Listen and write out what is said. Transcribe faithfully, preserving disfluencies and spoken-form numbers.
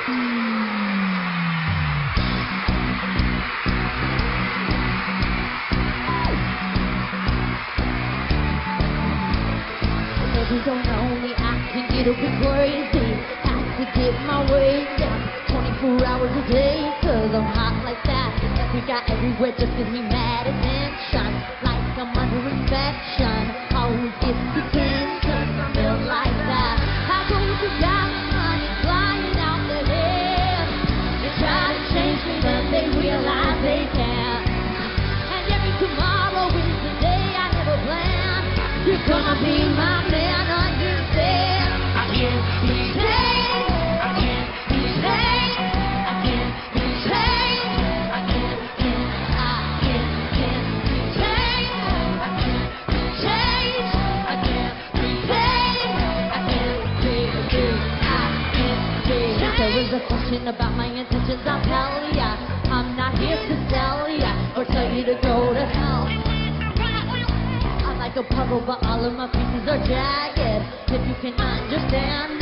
Maybe don't know me, I can get a bit crazy. Have to get my weight down twenty-four hours a day, cause I'm hot like that. Every guy everywhere just gives me mad attention, like I'm under infection. Always gets attention, feel like that. I go to diamond money flying out the air. They try to change me, but they realize they can't. And every tomorrow is the day I never planned. You're gonna be my man, understand? I can't be changed. I can't be changed. I can't be changed. I can't, can't, I can't, can't be changed. I can't be changed. I can't be changed. I can't be, be, I can't be changed. There is a question about my intentions, I'll tell ya. I'm not here to sell ya or tell you to go to hell. Like a puzzle, but all of my pieces are jagged. If you can understand